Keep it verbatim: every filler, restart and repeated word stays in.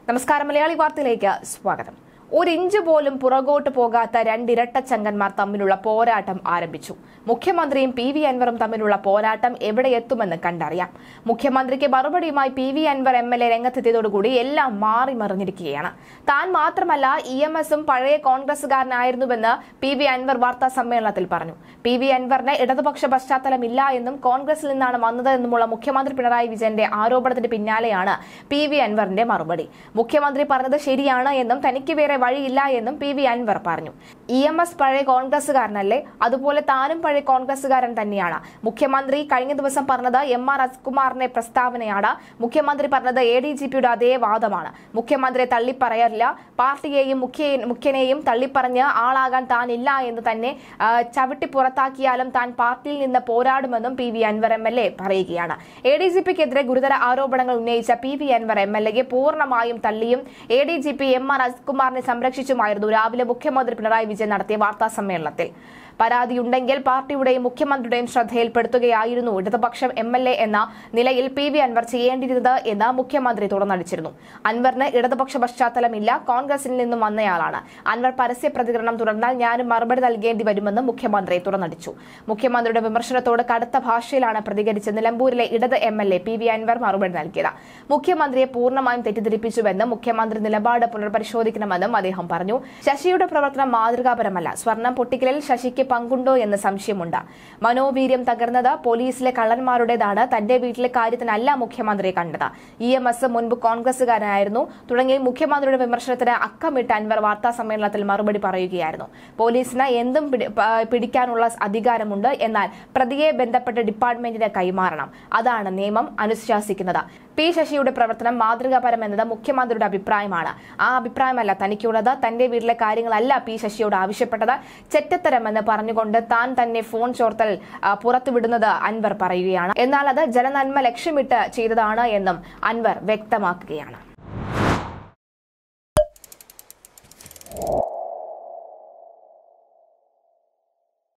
നമസ്കാരം, മലയാളി വാർത്തയിലേക്ക് സ്വാഗതം. ഒരിഞ്ച് പോലും പുറകോട്ട് പോകാത്ത രണ്ടിരട്ടച്ചങ്കന്മാർ തമ്മിലുള്ള പോരാട്ടം ആരംഭിച്ചു. മുഖ്യമന്ത്രിയും പി വി അൻവറും തമ്മിലുള്ള പോരാട്ടം എവിടെ എത്തുമെന്ന് കണ്ടറിയാം. മുഖ്യമന്ത്രിക്ക് മറുപടിയുമായി P V Anvar M L A രംഗത്തെത്തിയതോടുകൂടി എല്ലാം മാറി മറിഞ്ഞിരിക്കുകയാണ്. താൻ മാത്രമല്ല ഇ എം എസും പഴയ കോൺഗ്രസുകാരനായിരുന്നുവെന്ന് പി വി അൻവർ വാർത്താ സമ്മേളനത്തിൽ പറഞ്ഞു. പി വി അൻവറിന് ഇടതുപക്ഷ പശ്ചാത്തലമില്ല എന്നും കോൺഗ്രസിൽ നിന്നാണ് വന്നത് എന്നുമുള്ള മുഖ്യമന്ത്രി പിണറായി വിജയന്റെ ആരോപണത്തിന് പിന്നാലെയാണ് പി വി അൻവറിന്റെ മറുപടി. മുഖ്യമന്ത്രി പറഞ്ഞത് ശരിയാണ് എന്നും തനിക്ക് വേറെ വഴിയില്ല എന്നും പി വി അൻവർ പറഞ്ഞു. ഇ എം എസ് പഴയ കോൺഗ്രസുകാരനല്ലേ, അതുപോലെ താനും പഴയ കോൺഗ്രസുകാരൻ തന്നെയാണ്. മുഖ്യമന്ത്രി കഴിഞ്ഞ ദിവസം പറഞ്ഞത് എം ആർ അസ്കുമാറിന്റെ പ്രസ്താവനയാണ്. മുഖ്യമന്ത്രി പറഞ്ഞത് എ ഡി ജി പിയുടെ അതേ വാദമാണ്. മുഖ്യമന്ത്രിയെ തള്ളിപ്പറയാറില്ല, പാർട്ടിയെയും മുഖ്യ മുഖ്യനെയും തള്ളിപ്പറഞ്ഞ് ആളാകാൻ താനില്ല എന്ന് തന്നെ ചവിട്ടി പുറത്താക്കിയാലും താൻ പാർട്ടിയിൽ നിന്ന് പോരാടുമെന്നും P V Anvar M L A പറയുകയാണ്. എ ഡി ജി പിക്കെതിരെ ഗുരുതര ആരോപണങ്ങൾ ഉന്നയിച്ച P V Anvar M L എയെ പൂർണ്ണമായും തള്ളിയും A D G P M R അസ്കുമാറിനെ സംരക്ഷിച്ചുമായിരുന്നു രാവിലെ മുഖ്യമന്ത്രി പിണറായി വിജയൻ നടത്തിയ വാർത്താ സമ്മേളനത്തിൽ. പരാതിയുണ്ടെങ്കിൽ പാർട്ടിയുടെയും മുഖ്യമന്ത്രിയുടെയും ശ്രദ്ധയിൽപ്പെടുത്തുകയായിരുന്നു ഇടതുപക്ഷം എം എൽ എ എന്ന നിലയിൽ പി വി അൻവർ ചെയ്യേണ്ടിയിരുന്നത് എന്ന് മുഖ്യമന്ത്രി തുറന്നടിച്ചിരുന്നു. അൻവറിന് ഇടതുപക്ഷ പശ്ചാത്തലമില്ല, കോൺഗ്രസിൽ നിന്നും വന്നയാളാണ്. അൻവർ പരസ്യ പ്രതികരണം തുടർന്നാൽ ഞാനും മറുപടി നൽകേണ്ടി വരുമെന്ന് മുഖ്യമന്ത്രി തുറന്നടിച്ചു. മുഖ്യമന്ത്രിയുടെ വിമർശനത്തോട് കടുത്ത ഭാഷയിലാണ് പ്രതികരിച്ച് നിലമ്പൂരിലെ ഇടത് M L A P V Anvar മറുപടി നൽകിയത്. മുഖ്യമന്ത്രിയെ പൂർണ്ണമായും തെറ്റിദ്ധരിപ്പിച്ചുവെന്നും മുഖ്യമന്ത്രി നിലപാട് പുനർപരിശോധിക്കണമെന്നും അദ്ദേഹം പറഞ്ഞു. ശശിയുടെ പ്രവർത്തനം മാതൃകാപരമല്ല. സ്വർണം പൊട്ടിക്കലിൽ ശശിക്ക് പങ്കുണ്ടോ എന്ന് സംശയമുണ്ട്. മനോവീര്യം തകർന്നത് പോലീസിലെ കള്ളന്മാരുടേതാണ്. തന്റെ വീട്ടിലെ കാര്യത്തിനല്ല മുഖ്യമന്ത്രിയെ കണ്ടത്. ഇ എം എസ് മുൻപ് കോൺഗ്രസുകാരനായിരുന്നു തുടങ്ങി മുഖ്യമന്ത്രിയുടെ വിമർശനത്തിന് അക്കമിട്ട് അൻവർ വാർത്താ സമ്മേളനത്തിൽ മറുപടി പറയുകയായിരുന്നു. പോലീസിന് എന്തും പിടിക്കാനുള്ള അധികാരമുണ്ട്, എന്നാൽ പ്രതിയെ ബന്ധപ്പെട്ട ഡിപ്പാർട്ട്മെന്റിന് കൈമാറണം. അതാണ് നിയമം അനുശാസിക്കുന്നത്. പി ശശിയുടെ പ്രവർത്തനം മാതൃകാപരമെന്നത് മുഖ്യമന്ത്രിയുടെ അഭിപ്രായമാണ്. ആ അഭിപ്രായമല്ല തനിക്കുള്ളത്. തന്റെ വീട്ടിലെ കാര്യങ്ങളല്ല പി ശശിയോട് ആവശ്യപ്പെട്ടത്. ചെറ്റത്തരമെന്ന് പറഞ്ഞുകൊണ്ട് താൻ തന്നെ ഫോൺ ചോർത്തൽ പുറത്തുവിടുന്നത് അൻവർ പറയുകയാണ്. എന്നാൽ അത് ജനനന്മ ലക്ഷ്യമിട്ട് ചെയ്തതാണ് എന്നും അൻവർ വ്യക്തമാക്കുകയാണ്.